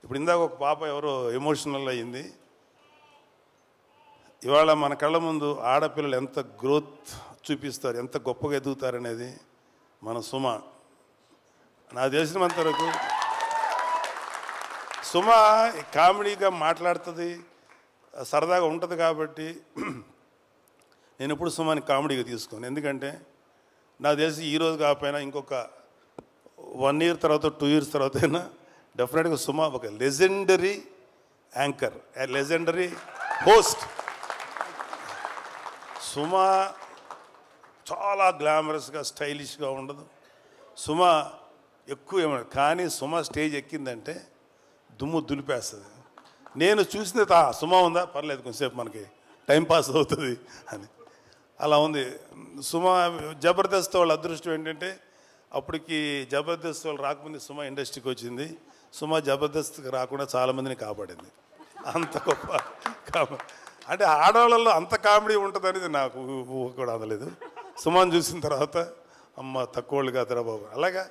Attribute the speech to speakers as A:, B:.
A: ఇప్పుడు ఇందాక ఒక పాప ఎవరో ఎమోషనల్ అయ్యింది. ఇవాళ మన కళ్ళ ముందు ఆడపిల్లలు ఎంత గ్రోత్ చూపిస్తారు, ఎంత గొప్పగా ఎదుగుతారనేది మన సుమ. నాకు తెలిసినంత వరకు సుమ కామెడీగా మాట్లాడుతుంది, సరదాగా ఉంటుంది. కాబట్టి నేను ఎప్పుడు సుమని కామెడీగా తీసుకోను. ఎందుకంటే నాకు తెలిసి ఈరోజు కాకపోయినా ఇంకొక 1 year తర్వాత 2 years తర్వాత అయినా డెఫినెట్గా సుమ ఒక legendary anchor, legendary host. Suma చాలా గ్లామరస్గా స్టైలిష్గా ఉండదు. సుమ ఎక్కువ ఏమన్నా, కానీ సుమ స్టేజ్ ఎక్కిందంటే దుమ్ము దులిపేస్తుంది. నేను చూసిన సుమ ఉందా పర్లేదు కొంచెంసేపు మనకి టైంపాస్ అవుతుంది అని, అలా ఉంది సుమ. జబర్దస్త్ వాళ్ళ అదృష్టం ఏంటంటే అప్పటికి జబర్దస్త్ వాళ్ళు రాకముందు సుమ ఇండస్ట్రీకి వచ్చింది. సుమ జబర్దస్త్కి రాకుండా చాలామందిని కాపాడింది. అంత గొప్ప అంటే ఆడవాళ్ళల్లో అంత కామెడీ ఉంటుంది అనేది నాకు ఊహ కూడా అందలేదు. సుమని చూసిన తర్వాత అమ్మ తక్కువ వాళ్ళు కాదురా బాబు అలాగా.